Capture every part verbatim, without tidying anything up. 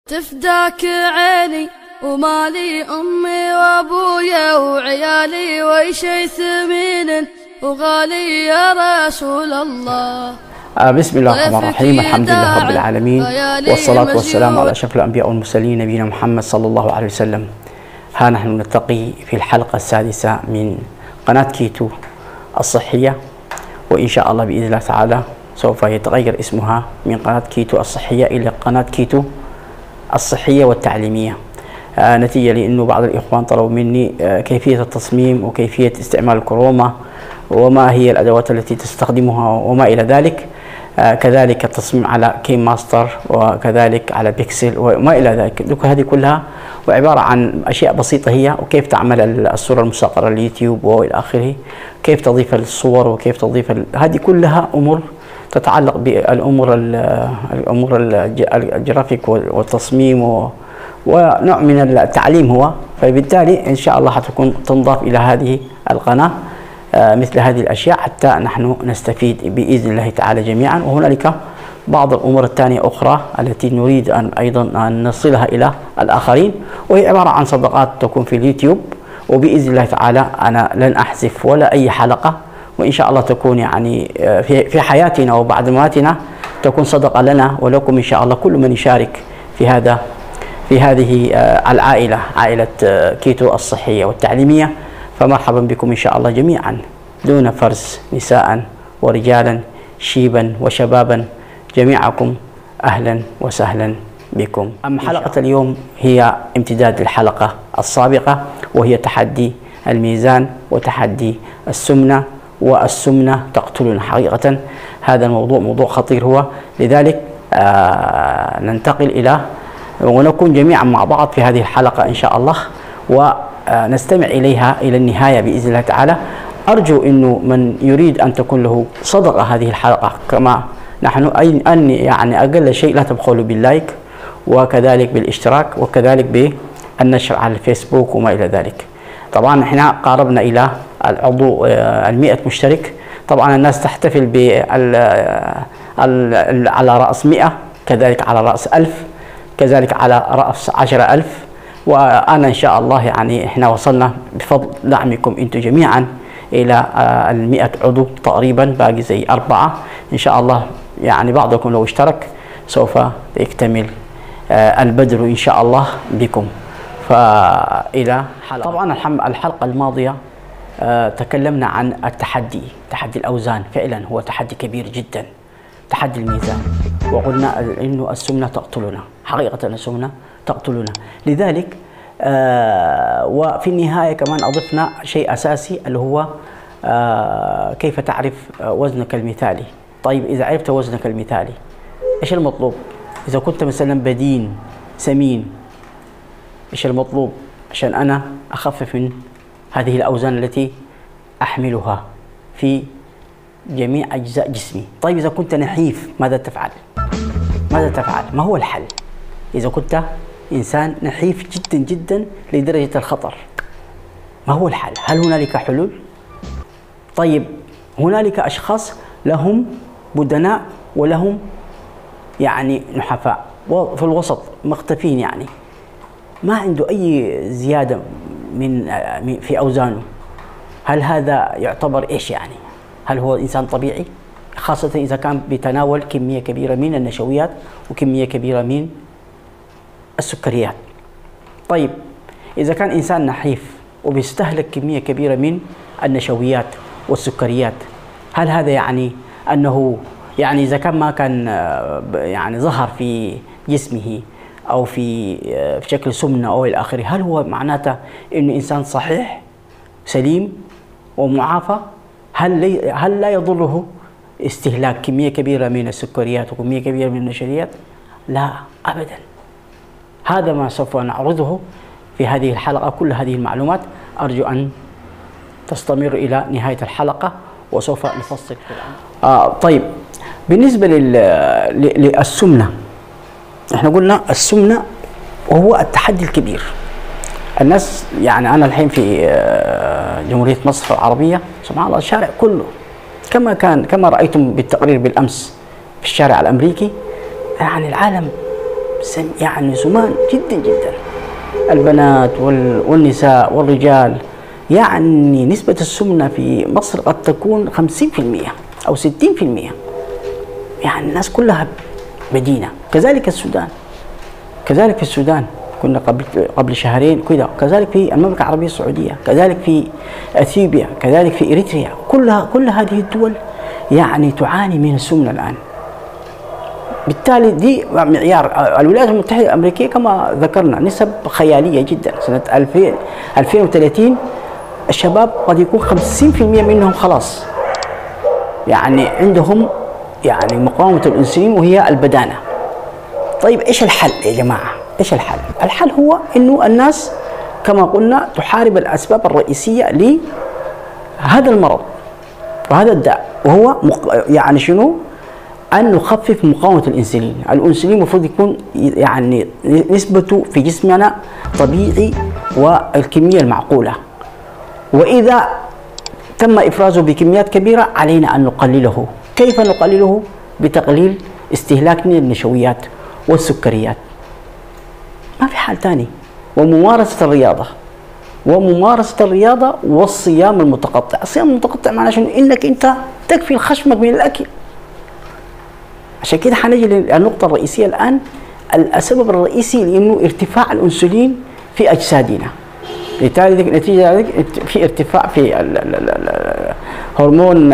تفداك عيني ومالي أمي وأبويا وعيالي وشي ثمين وغالي يا رسول الله. بسم الله الرحمن الرحيم. الحمد لله رب العالمين، والصلاة والسلام على أشرف الأنبياء والمرسلين نبينا محمد صلى الله عليه وسلم. ها نحن نلتقي في الحلقة السادسة من قناة كيتو الصحية، وإن شاء الله بإذن الله تعالى سوف يتغير اسمها من قناة كيتو الصحية إلى قناة كيتو الصحية والتعليمية، آه نتيجة لأنه بعض الإخوان طلبوا مني آه كيفية التصميم وكيفية استعمال الكروما وما هي الأدوات التي تستخدمها وما إلى ذلك، آه كذلك التصميم على كيم ماستر وكذلك على بيكسل وما إلى ذلك. هذه كلها وعبارة عن أشياء بسيطة هي، وكيف تعمل الصورة المصغرة لليوتيوب وإلى آخره، كيف تضيف الصور وكيف تضيف هذه كلها أمور تتعلق بالأمور الأمور الجرافيك والتصميم ونوع من التعليم هو. فبالتالي إن شاء الله حتكون تنضاف إلى هذه القناة مثل هذه الأشياء حتى نحن نستفيد بإذن الله تعالى جميعا. وهنالك بعض الأمور الثانية أخرى التي نريد أن أيضا أن نصلها إلى الآخرين، وهي عبارة عن صدقات تكون في اليوتيوب، وبإذن الله تعالى أنا لن أحذف ولا أي حلقة، وإن شاء الله تكون يعني في في حياتنا وبعد مماتنا تكون صدقة لنا ولكم إن شاء الله، كل من يشارك في هذا في هذه العائلة، عائلة كيتو الصحية والتعليمية، فمرحبا بكم إن شاء الله جميعا دون فرز، نساء ورجالا، شيبا وشبابا، جميعكم أهلا وسهلا بكم. أما حلقة اليوم هي امتداد للحلقة السابقة، وهي تحدي الميزان وتحدي السمنة، والسمنة تقتلنا حقيقة. هذا الموضوع موضوع خطير هو، لذلك آه ننتقل إلى ونكون جميعا مع بعض في هذه الحلقة إن شاء الله، ونستمع إليها إلى النهاية بإذن الله تعالى. أرجو أنه من يريد أن تكون له صدقة هذه الحلقة كما نحن، أن يعني أقل شيء لا تبخلوا باللايك وكذلك بالاشتراك وكذلك بالنشر على الفيسبوك وما إلى ذلك. طبعا احنا قاربنا إلى العضو المئة مشترك، طبعا الناس تحتفل بال على رأس مئة، كذلك على رأس ألف، كذلك على رأس عشرة ألف، وأنا إن شاء الله يعني إحنا وصلنا بفضل دعمكم أنتم جميعا إلى المئة عضو تقريبا، باقي زي أربعة إن شاء الله. يعني بعضكم لو اشترك سوف يكتمل البدر إن شاء الله بكم. فإلى حلقة. طبعا الحلقة الماضية آه تكلمنا عن التحدي، تحدي الأوزان، فعلا هو تحدي كبير جدا، تحدي الميزان، وقلنا إنه السمنة تقتلنا حقيقة، السمنة تقتلنا. لذلك آه وفي النهاية كمان أضفنا شيء أساسي اللي هو آه كيف تعرف وزنك المثالي. طيب إذا عرفت وزنك المثالي إيش المطلوب؟ إذا كنت مثلا بدين سمين إيش المطلوب عشان أنا أخفف من هذه الأوزان التي أحملها في جميع أجزاء جسمي؟ طيب إذا كنت نحيف ماذا تفعل؟ ماذا تفعل؟ ما هو الحل؟ إذا كنت إنسان نحيف جدا جدا لدرجة الخطر، ما هو الحل؟ هل هنالك حلول؟ طيب هنالك أشخاص لهم بدناء ولهم يعني نحفاء، وفي الوسط مختفين، يعني ما عنده أي زيادة من في أوزانه. هل هذا يعتبر إيش يعني؟ هل هو إنسان طبيعي؟ خاصة إذا كان بيتناول كمية كبيرة من النشويات وكمية كبيرة من السكريات. طيب إذا كان إنسان نحيف وبيستهلك كمية كبيرة من النشويات والسكريات، هل هذا يعني أنه يعني إذا كان ما كان يعني ظهر في جسمه أو في في شكل سمنة أو إلى آخره، هل هو معناته إنه إنسان صحيح سليم ومعافى؟ هل لي هل لا يضره استهلاك كمية كبيرة من السكريات وكمية كبيرة من النشويات؟ لا أبدا. هذا ما سوف نعرضه في هذه الحلقة، كل هذه المعلومات أرجو أن تستمر إلى نهاية الحلقة وسوف نفصل في الأمر. آه طيب بالنسبة للسمنة، احنا قلنا السمنة وهو التحدي الكبير. الناس يعني أنا الحين في جمهورية مصر العربية سبحان الله الشارع كله كما كان كما رأيتم بالتقرير بالأمس في الشارع الأمريكي، يعني العالم يعني سمان جدا جدا. البنات والنساء والرجال، يعني نسبة السمنة في مصر قد تكون خمسين بالمئة أو ستين بالمئة. يعني الناس كلها بدينة. كذلك السودان، كذلك في السودان كنا قبل قبل شهرين كذا، كذلك في المملكة العربية السعودية، كذلك في اثيوبيا، كذلك في اريتريا. كلها كل هذه الدول يعني تعاني من السمنة الآن. بالتالي دي معيار. الولايات المتحدة الأمريكية كما ذكرنا نسب خيالية جدا. سنة ألفين ألفين وثلاثين الشباب قد يكون خمسين بالمئة منهم خلاص يعني عندهم يعني مقاومة الأنسولين وهي البدانة. طيب ايش الحل يا جماعة؟ ايش الحل؟ الحل هو انه الناس كما قلنا تحارب الأسباب الرئيسية لهذا المرض وهذا الداء، وهو يعني شنو؟ أن نخفف مقاومة الأنسولين. الأنسولين المفروض يكون يعني نسبته في جسمنا طبيعي والكمية المعقولة، وإذا تم إفرازه بكميات كبيرة علينا أن نقلله. كيف نقلله؟ بتقليل استهلاكنا للنشويات والسكريات، ما في حال ثاني. وممارسة الرياضة، وممارسة الرياضة والصيام المتقطع. الصيام المتقطع معناه شنو؟ إنك أنت تكفي خشمك من الأكل. عشان كده حنجي للنقطة الرئيسية الآن. السبب الرئيسي لأنه ارتفاع الأنسولين في أجسادنا، بالتالي نتيجة ذلك في ارتفاع في هرمون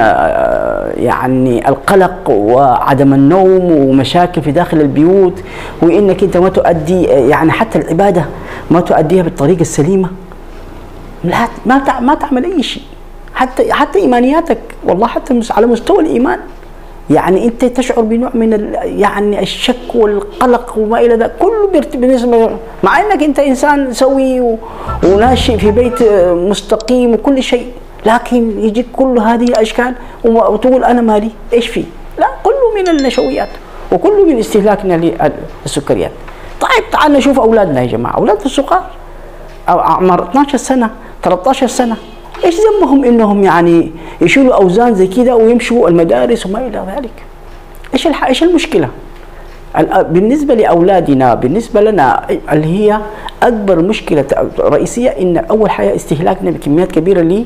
يعني القلق وعدم النوم ومشاكل في داخل البيوت، وإنك أنت ما تؤدي يعني حتى العبادة ما تؤديها بالطريقة السليمة. لا ما ما تعمل أي شيء، حتى حتى إيمانياتك والله حتى على مستوى الإيمان يعني انت تشعر بنوع من يعني الشك والقلق وما الى ذلك كله بالنسبه، مع انك انت انسان سوي وناشئ في بيت مستقيم وكل شيء، لكن يجيك كل هذه الاشكال وتقول انا مالي ايش فيه؟ لا، كله من النشويات وكله من استهلاكنا للسكريات. طيب تعال نشوف اولادنا يا جماعه، اولاد الصغار او اعمار اثني عشر سنه ثلاثة عشر سنه، ايش ذنبهم انهم يعني يشيلوا اوزان زي كذا ويمشوا المدارس وما الى ذلك؟ ايش ايش المشكله؟ بالنسبه لاولادنا، بالنسبه لنا اللي هي اكبر مشكله رئيسيه ان اول حاجه استهلاكنا بكميات كبيره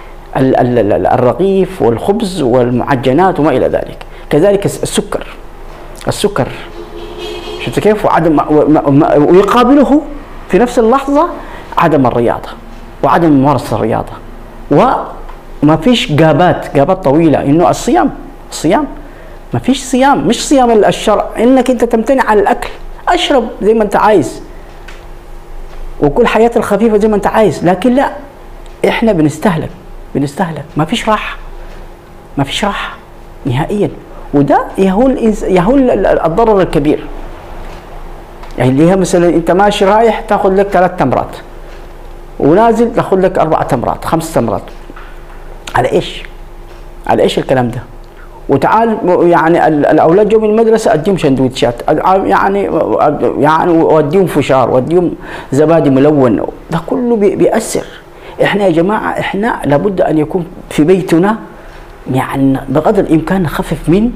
للرغيف والخبز والمعجنات وما الى ذلك. كذلك السكر، السكر شفت كيف؟ وعدم ويقابله في نفس اللحظه عدم الرياضه وعدم ممارسه الرياضه، وما فيش جابات جابات طويله. انه الصيام الصيام ما فيش صيام، مش صيام الشرع انك انت تمتنع عن الاكل، اشرب زي ما انت عايز وكل حياه الخفيفه زي ما انت عايز، لكن لا، احنا بنستهلك بنستهلك ما فيش راحه، ما فيش راحه نهائيا. وده يهول يهول الضرر الكبير. يعني اللي هي مثلا انت ماشي رايح تاخذ لك ثلاث تمرات ونازل تاخذ لك اربع تمرات خمس تمرات، على ايش؟ على ايش الكلام ده؟ وتعال يعني الاولاد جو من المدرسه اديهم سندوتشات، يعني يعني واديهم فشار واديهم زبادي ملون، ده كله بيأثر. احنا يا جماعه احنا لابد ان يكون في بيتنا يعني بقدر الامكان نخفف من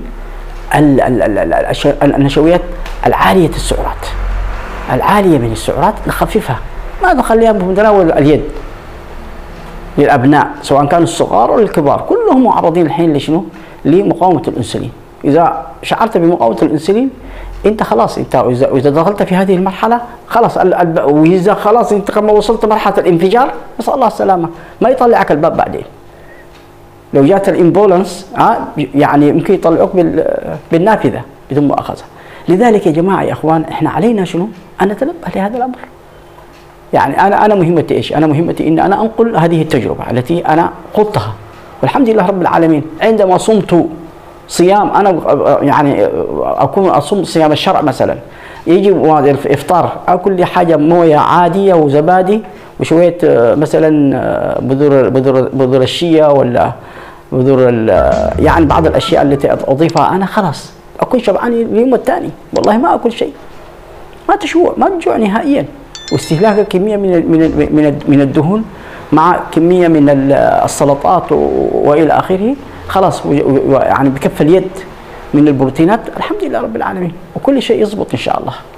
النشويات العاليه السعرات، العاليه من السعرات نخففها، ما نخليها بمتناول اليد للابناء سواء كانوا الصغار او الكبار، كلهم معرضين الحين لشنو؟ لمقاومه الانسولين. اذا شعرت بمقاومه الانسولين انت خلاص، انت اذا دخلت في هذه المرحله خلاص، واذا خلاص انت كما وصلت مرحله الانفجار نسال الله السلامه، ما يطلعك الباب بعدين. لو جات الامبولانس يعني يمكن يطلعوك بالنافذه بدون مؤاخذه. لذلك يا جماعه يا اخوان احنا علينا شنو؟ ان نتنبه لهذا الامر. يعني انا انا مهمتي ايش؟ انا مهمتي ان انا انقل هذه التجربه التي انا خضتها، والحمد لله رب العالمين. عندما صمت صيام انا يعني اكون اصوم صيام الشرع مثلا، يجي افطار اكل لي حاجه مويه عاديه وزبادي وشويه مثلا بذور بذور بذور الشيا ولا بذور يعني بعض الاشياء التي اضيفها انا، خلاص اكون شبعان اليوم الثاني، والله ما اكل شيء، ما تشوع ما تجوع نهائيا. واستهلاك كميه من من من من الدهون مع كميه من السلطات والى اخره، خلاص يعني بكف اليد من البروتينات، الحمد لله رب العالمين، وكل شيء يضبط ان شاء الله.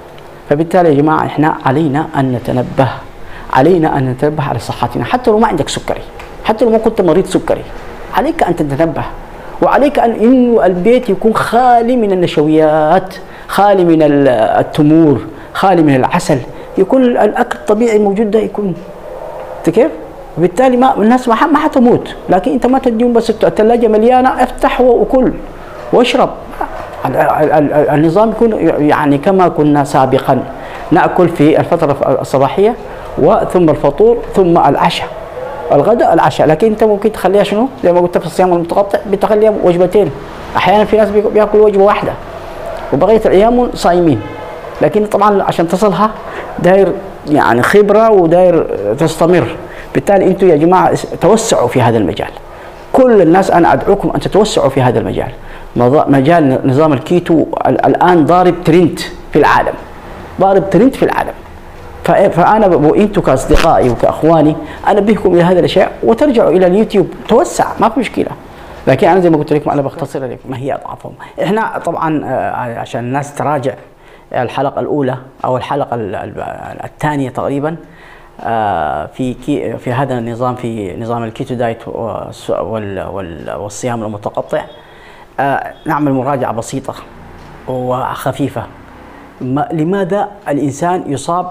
فبالتالي يا جماعة إحنا علينا أن نتنبه، علينا أن نتنبه على صحتنا، حتى لو ما عندك سكري، حتى لو ما كنت مريض سكري، عليك أن تتنبه، وعليك أن إنه البيت يكون خالي من النشويات، خالي من التمور، خالي من العسل، يكون الأكل الطبيعي الموجود ده يكون كيف؟ وبالتالي ما الناس ما ما حتموت، لكن أنت ما تديهم بس الثلاجة مليانة، افتح وكل واشرب. النظام يكون يعني كما كنا سابقا، نأكل في الفترة الصباحية وثم الفطور ثم العشاء، الغداء العشاء، لكن انت ممكن تخليها شنو؟ زي ما قلت في الصيام المتقطع بتخليها وجبتين، احيانا في ناس بياكلوا وجبه واحده وبقيه الايام صايمين، لكن طبعا عشان تصلها داير يعني خبره وداير تستمر. بالتالي انتم يا جماعه توسعوا في هذا المجال، كل الناس انا ادعوكم ان تتوسعوا في هذا المجال. مجال نظام الكيتو الان ضارب ترند في العالم، ضارب ترند في العالم. فانا وانتم كاصدقائي وكاخواني انبهكم الى هذه الاشياء، وترجعوا الى اليوتيوب، توسع ما في مشكله. لكن انا زي ما قلت لكم انا بختصر لكم ما هي اضعافهم. احنا طبعا عشان الناس تراجع الحلقه الاولى او الحلقه الثانيه تقريبا في في هذا النظام، في نظام الكيتو دايت والصيام المتقطع، نعمل مراجعه بسيطه وخفيفه. لماذا الإنسان يصاب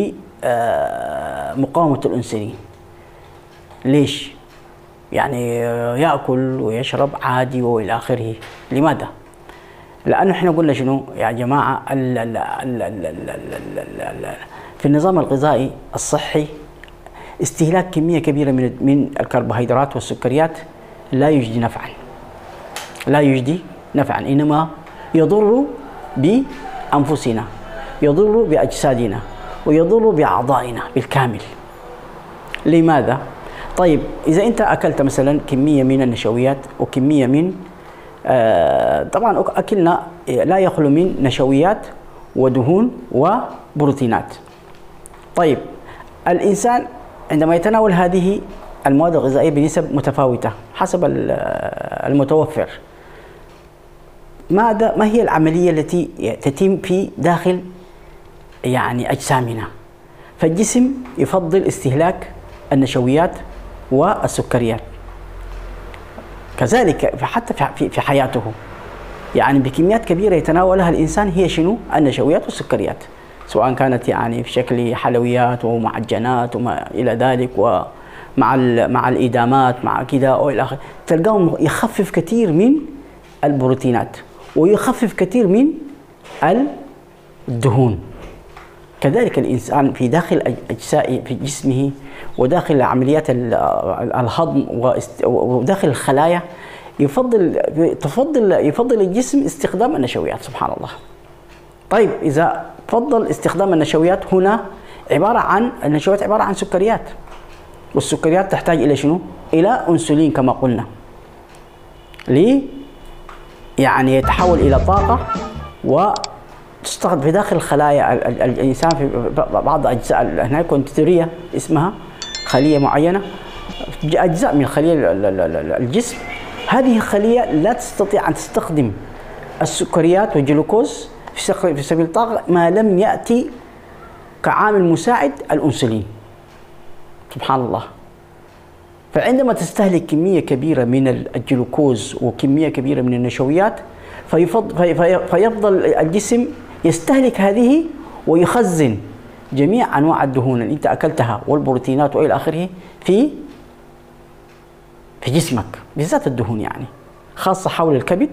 بمقاومة الأنسولين؟ ليش؟ يعني يأكل ويشرب عادي وإلى آخره، لماذا؟ لأنه إحنا قلنا شنو يا جماعة، ال ال ال ال ال ال في النظام الغذائي الصحي استهلاك كمية كبيرة من من الكربوهيدرات والسكريات لا يجدي نفعا، لا يجدي نفعا، إنما يضر ب أنفسنا، يضر بأجسادنا، ويضر بأعضائنا بالكامل. لماذا؟ طيب إذا أنت أكلت مثلا كمية من النشويات وكمية من آه طبعا أكلنا لا يخلو من نشويات ودهون وبروتينات. طيب الإنسان عندما يتناول هذه المواد الغذائية بنسب متفاوتة حسب المتوفر، ماذا ما هي العملية التي تتم في داخل يعني أجسامنا؟ فالجسم يفضل استهلاك النشويات والسكريات، كذلك حتى في حياته يعني بكميات كبيرة يتناولها الإنسان هي شنو؟ النشويات والسكريات، سواء كانت يعني في شكل حلويات ومعجنات وما إلى ذلك، ومع مع الإدامات مع كذا أو إلى آخره، تلقاهم يخفف كثير من البروتينات ويخفف كثير من الدهون. كذلك الإنسان في داخل أجزاء في جسمه وداخل عمليات الهضم وداخل الخلايا يفضل تفضل يفضل الجسم استخدام النشويات، سبحان الله. طيب إذا فضل استخدام النشويات، هنا عبارة عن النشويات عبارة عن سكريات، والسكريات تحتاج إلى شنو؟ إلى أنسولين كما قلنا، ليه يعني يتحول إلى طاقة وتستخدم في داخل خلايا الإنسان. في بعض أجزاء هناك كونتيتورية اسمها خلية معينة، أجزاء من خلية الجسم، هذه الخلية لا تستطيع أن تستخدم السكريات والجلوكوز في سبيل الطاقة ما لم يأتي كعامل مساعد الأنسولين، سبحان الله. فعندما تستهلك كمية كبيرة من الجلوكوز وكمية كبيرة من النشويات، فيفضل, فيفضل الجسم يستهلك هذه ويخزن جميع أنواع الدهون اللي أنت أكلتها والبروتينات وإلى آخره في في جسمك، بالذات الدهون يعني، خاصة حول الكبد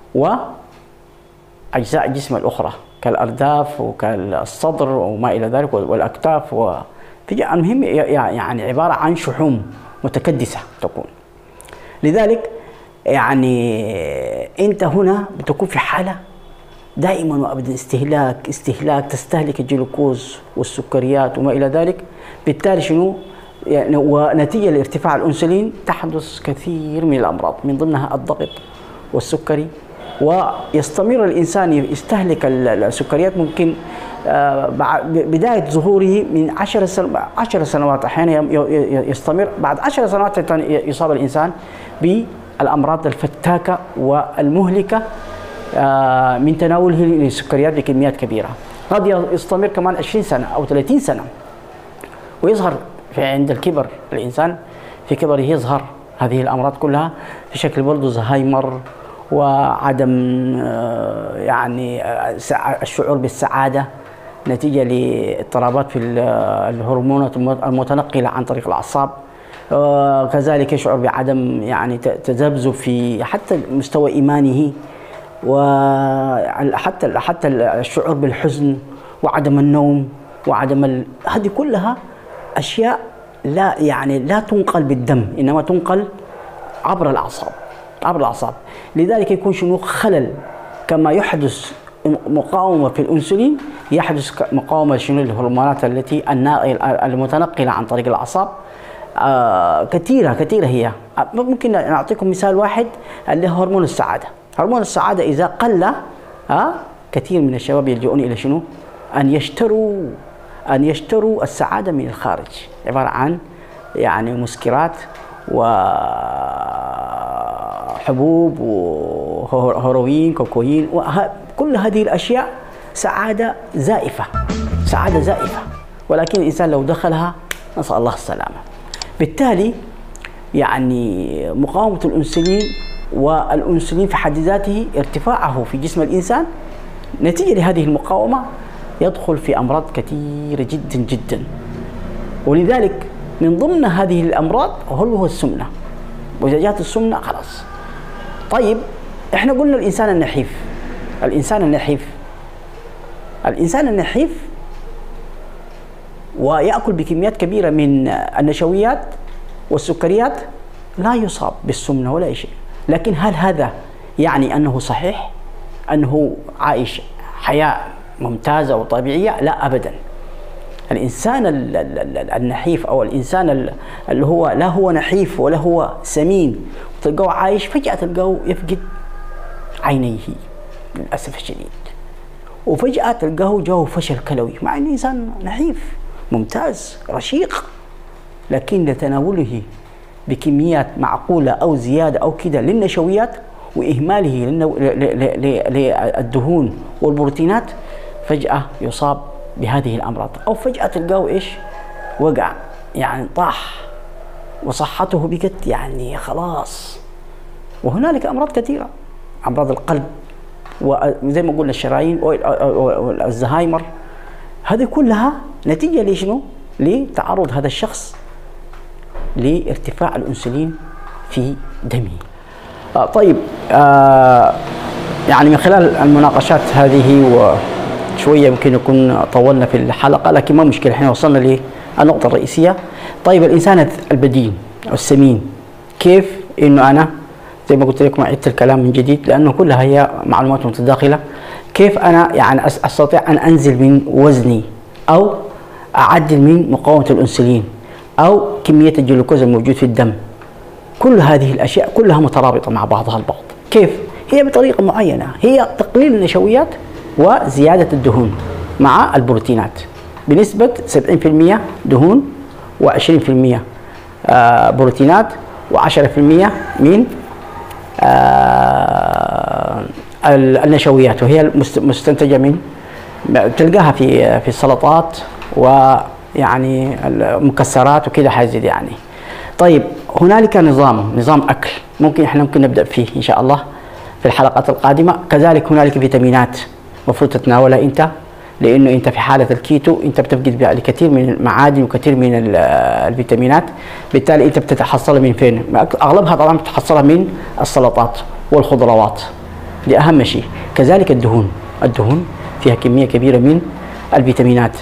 وأجزاء الجسم الأخرى كالأرداف وكالصدر وما إلى ذلك والأكتاف. المهم يعني عبارة عن شحوم متكدسة تكون. لذلك يعني أنت هنا بتكون في حالة دائما وأبدا استهلاك استهلاك تستهلك الجلوكوز والسكريات وما إلى ذلك. بالتالي شنو يعني، ونتيجة لارتفاع الأنسولين تحدث كثير من الأمراض، من ضمنها الضغط والسكري. ويستمر الإنسان يستهلك السكريات ممكن بداية ظهوره من عشر سنوات عشر سنوات أحيانا يستمر، بعد عشر سنوات يصاب الإنسان بالأمراض الفتاكة والمهلكة من تناوله للسكريات بكميات كبيرة. قد يستمر كمان عشرين سنة أو ثلاثين سنة، ويظهر في عند الكبر الإنسان في كبره يظهر هذه الأمراض كلها في شكل برضه زهايمر وعدم يعني الشعور بالسعادة نتيجة لاضطرابات في الهرمونات المتنقلة عن طريق الأعصاب. كذلك يشعر بعدم يعني تذبذب في حتى مستوى إيمانه، وحتى حتى الشعور بالحزن وعدم النوم وعدم ال... هذه كلها أشياء لا يعني لا تنقل بالدم، إنما تنقل عبر الأعصاب عبر الأعصاب. لذلك يكون شنو خلل، كما يحدث مقاومة في الأنسولين يحدث مقاومة شنو الهرمونات التي المتنقلة عن طريق الأعصاب. آه كثيرة كثيرة هي. ممكن نعطيكم مثال واحد اللي هو هرمون السعادة. هرمون السعادة إذا قل آه كثير من الشباب يلجؤون إلى شنو؟ أن يشتروا أن يشتروا السعادة من الخارج، عبارة عن يعني مسكرات وحبوب وهيروين كوكايين، كل هذه الأشياء سعادة زائفة سعادة زائفة، ولكن الإنسان لو دخلها نسأل الله السلامة. بالتالي يعني مقاومة الأنسولين، والأنسولين في حد ذاته ارتفاعه في جسم الإنسان نتيجة لهذه المقاومة يدخل في أمراض كثيرة جدا جدا. ولذلك من ضمن هذه الأمراض هو السمنة، وإذا جاءت السمنة خلاص. طيب إحنا قلنا الإنسان النحيف الإنسان النحيف الإنسان النحيف ويأكل بكميات كبيرة من النشويات والسكريات لا يصاب بالسمنة ولا شيء. لكن هل هذا يعني أنه صحيح؟ أنه عايش حياة ممتازة وطبيعية؟ لا أبدا. الإنسان النحيف أو الإنسان اللي هو لا هو نحيف ولا هو سمين تلقاه عايش، فجأة تلقاه يفقد عينيه للأسف الشديد، وفجأة تلقاه جاءه فشل كلوي مع أنه إنسان نحيف ممتاز رشيق، لكن لتناوله بكميات معقولة أو زيادة أو كده للنشويات وإهماله للدهون والبروتينات فجأة يصاب بهذه الأمراض، أو فجأة تلقاه إيش وقع يعني طاح وصحته بقت يعني خلاص. وهنالك أمراض كثيرة، أمراض القلب وزي ما قلنا الشرايين والزهايمر، هذه كلها نتيجة لشنو؟ لتعرض هذا الشخص لارتفاع الأنسولين في دمه. آه طيب آه يعني من خلال المناقشات هذه وشوية يمكن نكون طولنا في الحلقة، لكن ما مشكلة، احنا وصلنا للنقطة الرئيسية. طيب الإنسان البدين أو السمين، كيف إنه أنا زي ما قلت لكم أعيد الكلام من جديد لأنه كلها هي معلومات متداخلة، كيف أنا يعني أستطيع أن أنزل من وزني أو أعدل من مقاومة الأنسولين أو كمية الجلوكوز الموجود في الدم. كل هذه الأشياء كلها مترابطة مع بعضها البعض. كيف؟ هي بطريقة معينة، هي تقليل النشويات وزيادة الدهون مع البروتينات بنسبة سبعين بالمئة دهون وعشرين بالمئة بروتينات وعشرة بالمئة من النشويات، وهي مستنتجة من تلقاها في في السلطات ويعني المكسرات وكذا حاجة يعني. طيب هنالك نظام نظام أكل ممكن احنا ممكن نبدأ فيه إن شاء الله في الحلقات القادمة. كذلك هنالك فيتامينات مفروض تتناولها أنت، لأنه أنت في حالة الكيتو أنت بتفقد الكثير من المعادن وكثير من الفيتامينات، بالتالي أنت بتتحصلها من فين؟ أغلبها طبعا بتحصلها من السلطات والخضروات، دي أهم شيء. كذلك الدهون الدهون فيها كمية كبيرة من الفيتامينات.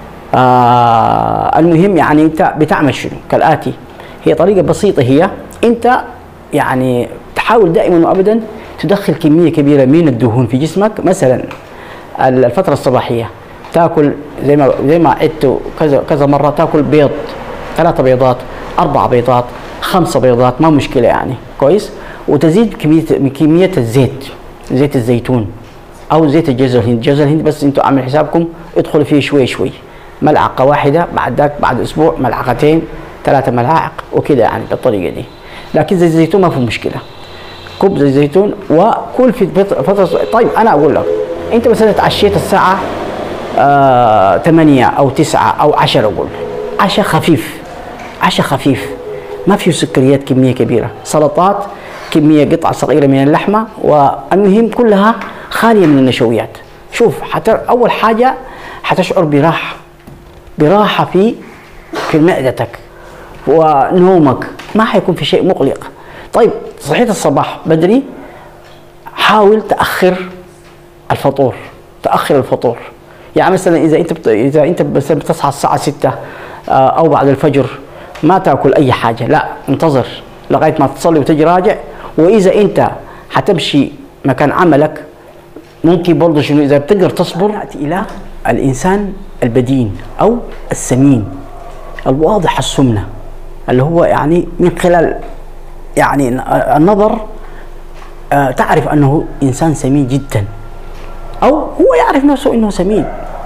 آه المهم يعني أنت بتعمل شنو؟ كالآتي، هي طريقة بسيطة، هي أنت يعني تحاول دائما وأبدا تدخل كمية كبيرة من الدهون في جسمك. مثلا الفترة الصباحية تاكل زي ما زي ما عدت كذا كذا مرة، تاكل بيض، ثلاثة بيضات، أربعة بيضات، خمسة بيضات، ما مشكلة يعني كويس. وتزيد كمية كمية الزيت، زيت الزيتون أو زيت الجزر الهند. جزر الهند بس أنتوا عامل حسابكم ادخلوا فيه شوي شوي، ملعقة واحدة، بعد ذاك بعد أسبوع ملعقتين، ثلاثة ملاعق وكذا يعني بالطريقة دي. لكن زيت الزيتون ما في مشكلة، كوب زيت الزيتون وكل في فترة. طيب أنا أقول لك أنت مثلا تعشيت الساعة آه ثمانية أو تسعة أو عشرة، أقول عشاء خفيف، عشاء خفيف ما فيه سكريات كمية كبيرة، سلطات، كمية قطعة صغيرة من اللحمة، والمهم كلها خالية من النشويات. شوف حتى أول حاجة حتشعر براحة، براحة في في معدتك ونومك، ما حيكون في شيء مقلق. طيب صحيت الصباح بدري، حاول تأخر الفطور، تأخر الفطور. يعني مثلا إذا أنت بت... إذا أنت بتصحى الساعة ستة أو بعد الفجر ما تأكل أي حاجة، لا، انتظر لغاية ما تصلي وتجي راجع. وإذا أنت حتمشي مكان عملك ممكن برضه شنو إذا بتقدر تصبر إلى الإنسان البدين أو السمين الواضح السمنة، اللي هو يعني من خلال يعني النظر آه تعرف أنه إنسان سمين جدا، أو هو يعرف نفسه أنه سمين.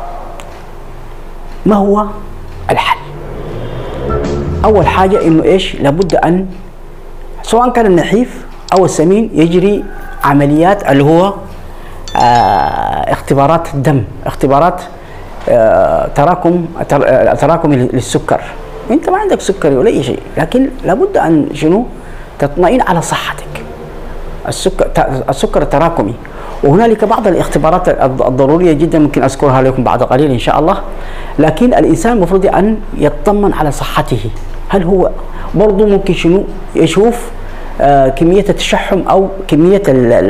ما هو الحل؟ أول حاجة إنه إيش؟ لابد أن سواء كان النحيف أو السمين يجري عمليات اللي هو آه اختبارات الدم، اختبارات آه تراكم تراكم للسكر. أنت ما عندك سكري ولا أي شيء، لكن لابد أن شنو؟ تطمئن على صحتك. السكر السكر التراكمي، وهنالك بعض الاختبارات الضرورية جدا ممكن أذكرها لكم بعد قليل إن شاء الله. لكن الإنسان المفروض أن يطمن على صحته. هل هو برضو ممكن شنو يشوف آه كمية التشحم أو كمية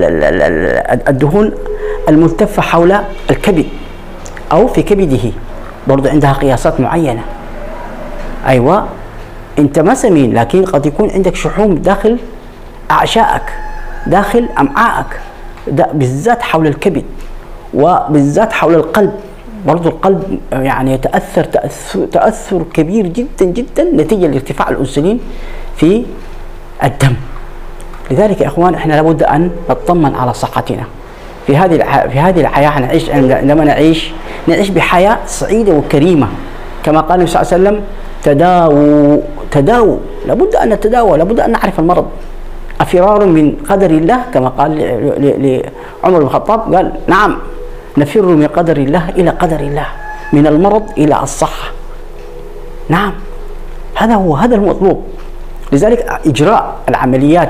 الدهون الملتفة حول الكبد أو في كبده، برضو عندها قياسات معينة. أيوة أنت ما سمين، لكن قد يكون عندك شحوم داخل أعشائك، داخل أمعائك، بالذات حول الكبد وبالذات حول القلب. برضو القلب يعني يتأثر تأثر, تأثر كبير جدا جدا نتيجة لارتفاع الأنسولين في الدم. لذلك يا إخوان إحنا لابد أن نطمن على صحتنا في هذه في هذه الحياة. نعيش عندما نعيش نعيش بحياة سعيدة وكريمة، كما قال النبي صلى الله عليه وسلم: تداووا تداووا، لابد أن نتداوى، لابد أن نعرف المرض. أفرار من قدر الله، كما قال لعمر بن الخطاب، قال: نعم، نفر من قدر الله إلى قدر الله، من المرض إلى الصحة. نعم، هذا هو هذا المطلوب. لذلك إجراء العمليات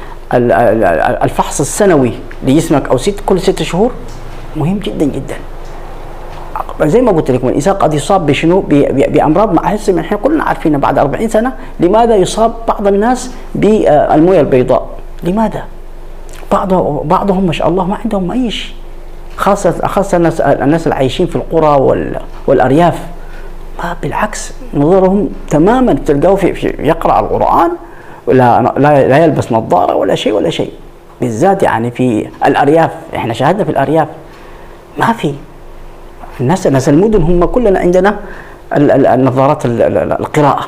الفحص السنوي لجسمك أو ست كل ست شهور مهم جدا جدا. زي ما قلت لكم الإنسان قد يصاب بشنو بأمراض ما أحس إحنا كلنا عارفين بعد أربعين سنة. لماذا يصاب بعض الناس بالموية البيضاء؟ لماذا؟ بعض بعضهم ما شاء الله ما عندهم أي شيء، خاصة خاصة الناس الناس اللي عايشين في القرى والأرياف، ما بالعكس نظرهم تماما تلقاه في, في يقرأ القرآن ولا لا, لا يلبس نظارة ولا شيء ولا شيء، بالذات يعني في الأرياف. إحنا شاهدنا في الأرياف ما في الناس ناس المدن هم كلنا عندنا النظارات القراءة.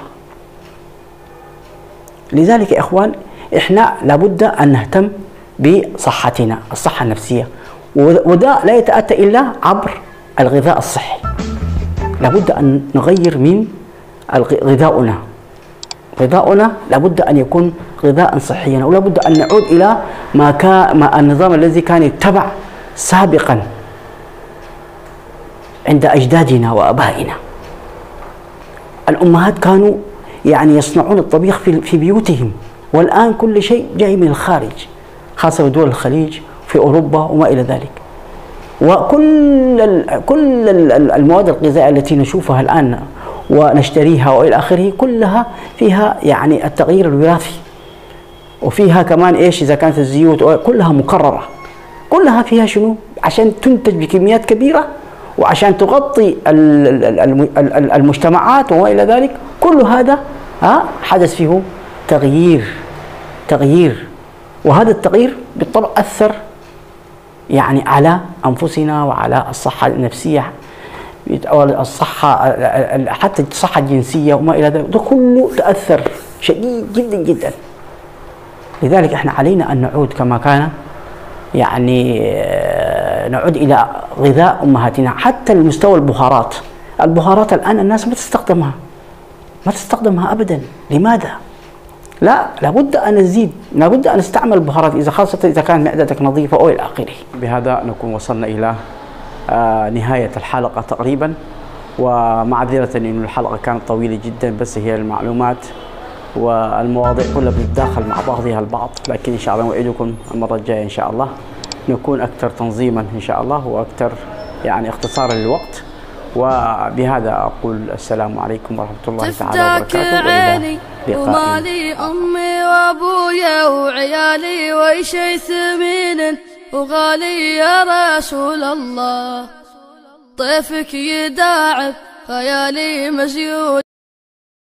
لذلك يا إخوان إحنا لابد أن نهتم بصحتنا، الصحة النفسية، وده لا يتأتى إلا عبر الغذاء الصحي. لابد أن نغير من غذاؤنا، غذاؤنا لابد أن يكون غذاء صحيا، ولابد أن نعود إلى ما كان ما النظام الذي كان يتبع سابقا عند أجدادنا وأبائنا. الأمهات كانوا يعني يصنعون الطبيخ في في بيوتهم، والآن كل شيء جاي من الخارج، خاصة في دول الخليج، في أوروبا وما إلى ذلك. وكل ال كل ال المواد الغذائية التي نشوفها الآن ونشتريها وإلى آخره كلها فيها يعني التغيير الوراثي، وفيها كمان إيش إذا كانت الزيوت كلها مكررة، كلها فيها شنو؟ عشان تنتج بكميات كبيرة وعشان تغطي المجتمعات وما إلى ذلك. كل هذا ها حدث فيه تغيير تغيير وهذا التغيير بالطبع أثر يعني على أنفسنا وعلى الصحة النفسية والصحة حتى الصحة الجنسية وما إلى ذلك، ده كله تأثر شديد جدا جدا. لذلك احنا علينا أن نعود كما كان، يعني نعود إلى غذاء أمهاتنا. حتى المستوى البهارات، البهارات الآن الناس ما تستخدمها ما تستخدمها أبدا. لماذا؟ لا، لابد أن نزيد، لابد أن نستعمل البهارات، إذا خاصة إذا كانت معدتك نظيفة أو إلى آخره. بهذا نكون وصلنا إلى نهاية الحلقة تقريبا، ومعذرة إنه الحلقة كانت طويلة جدا، بس هي المعلومات والمواضيع كلها بتتداخل مع بعضها البعض، لكن إن شاء الله نوعدكم المرة الجاية إن شاء الله نكون أكثر تنظيما إن شاء الله، وأكثر يعني اختصارا للوقت. وبهذا أقول السلام عليكم ورحمة الله تعالى وبركاته، وإلى لقاء. ومالي أمي وأبويا وعيالي وشي ثمين وغالي يا رسول الله، طيفك يداعب خيالي مزيود.